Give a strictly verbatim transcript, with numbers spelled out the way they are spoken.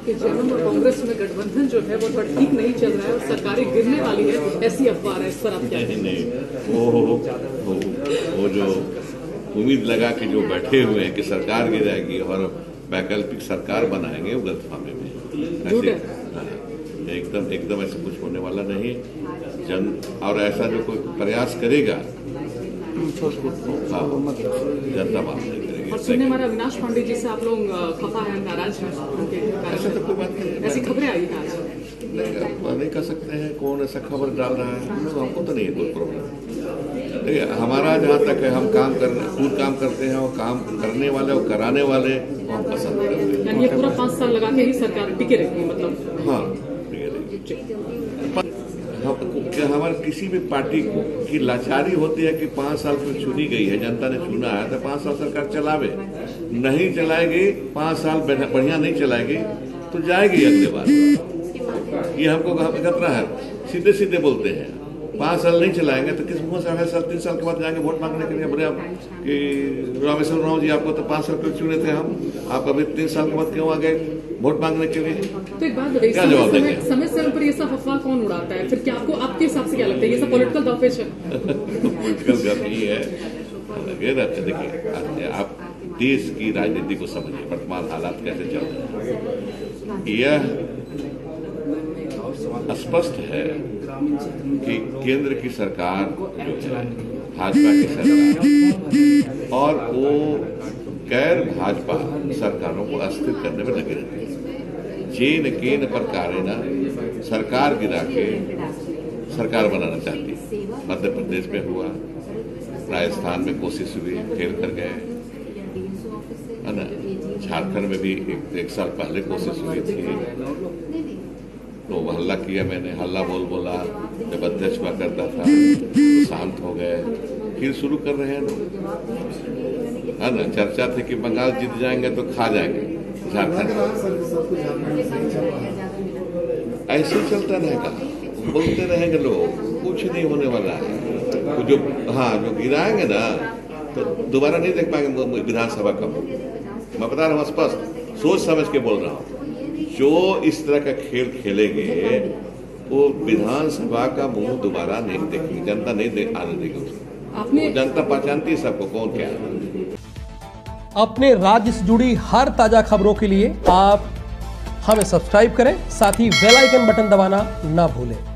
कि जेएमएम और कांग्रेस में गठबंधन जो है वो थोड़ा ठीक नहीं चल रहा है और सरकारें गिरने वाली है, ऐसी अफवाह है, इस पर आप क्या नहीं नहीं वो वो वो जो उम्मीद लगा के जो बैठे हुए हैं कि सरकार गिराएगी और वैकल्पिक सरकार बनाएंगे, वो गलतफहमी में ऐसे एकदम एकदम ऐसा कुछ होने वाला नहीं। जन और ऐसा जो कोई प्रयास करेगा हाँ जनता माफ नहीं करेगी। और सुनने हमारा अविनाश पांडे जी से आप लोग खफा है, नाराज हैं उनके, ऐसा तो कोई बात नहीं, ऐसी खबरें आई हैं आज। नहीं नहीं कर सकते हैं, कौन ऐसा खबर डाल रहा है, हम लोग हमको तो नहीं है कोई प्रॉब्लम। देखिए हमारा जहाँ तक है हम काम कर खुद काम करते हैं और काम करने वाले और कराने वाले हम पसंद करते हैं। यानी ये पूरा पाँच साल लगा के ही सरकार टिके रहेगी, मतलब हाँ टिके रहेगी। हमारे किसी भी पार्टी की लाचारी होती है कि पाँच साल में चुनी गई है, जनता ने चुना है तो पाँच साल सरकार चलावे, नहीं चलाएगी पाँच साल बढ़िया नहीं चलाएगी तो जाएगी अगले बार। ये हमको खतरा है, सीधे सीधे बोलते हैं पाँच साल नहीं चलाएंगे तो किस मुँह से अगले साल तीन साल के बाद जाएंगे वोट मांगने के लिए। बोले आप कि रामेश्वर राव जी आपको तो पाँच साल के चुने थे हम, आप अभी तीन साल के बाद क्यों आ गए वोट मांगने के लिए? तो एक बात बताइए, समय समय समय समय पर ये सब अफवाह कौन उड़ाता है? फिर क्या आपको आपके हिसाब से क्या लगता है, ये सब पॉलिटिकल दावपेच है? पॉलिटिकल दावपेच है, लगे रहते। देखिए आप देश की राजनीति को समझिए, वर्तमान हालात कैसे चल रहे हैं। यह स्पष्ट है कि केंद्र की सरकार जो है भाजपा की सरकार और वो गैर भाजपा सरकारों को अस्थिर करने में लगे रहते हैं। जेन केन प्रकार ना सरकार गिरा के सरकार बनाना चाहती है। मध्य प्रदेश में हुआ, राजस्थान में कोशिश हुई, फेल कर गए, है ना। झारखंड में भी एक, एक साल पहले कोशिश हुई थी तो हल्ला किया मैंने, हल्ला बोल बोला, जब अध्यक्ष हुआ करता था तो शांत हो गए, फिर शुरू कर रहे हैं लोग, है ना। चर्चा थी कि बंगाल जीत जाएंगे तो खा जाएंगे झारखंड, ऐसे चलता रहेगा, बोलते रहेंगे लोग, कुछ नहीं होने वाला है। तो जो हाँ जो गिराएंगे ना तो दोबारा नहीं देख पाएंगे विधानसभा का। मैं बता रहा हूँ स्पष्ट, सोच समझ के बोल रहा हूँ, जो इस तरह का खेल खेलेंगे वो विधानसभा का मुंह दोबारा नहीं देखेगी, जनता नहीं दे, आने देगी उसको। आपने जनता पहचानती है सबको कौन क्या है। अपने राज्य से जुड़ी हर ताजा खबरों के लिए आप हमें सब्सक्राइब करें, साथ ही बेल आइकन बटन दबाना ना भूलें।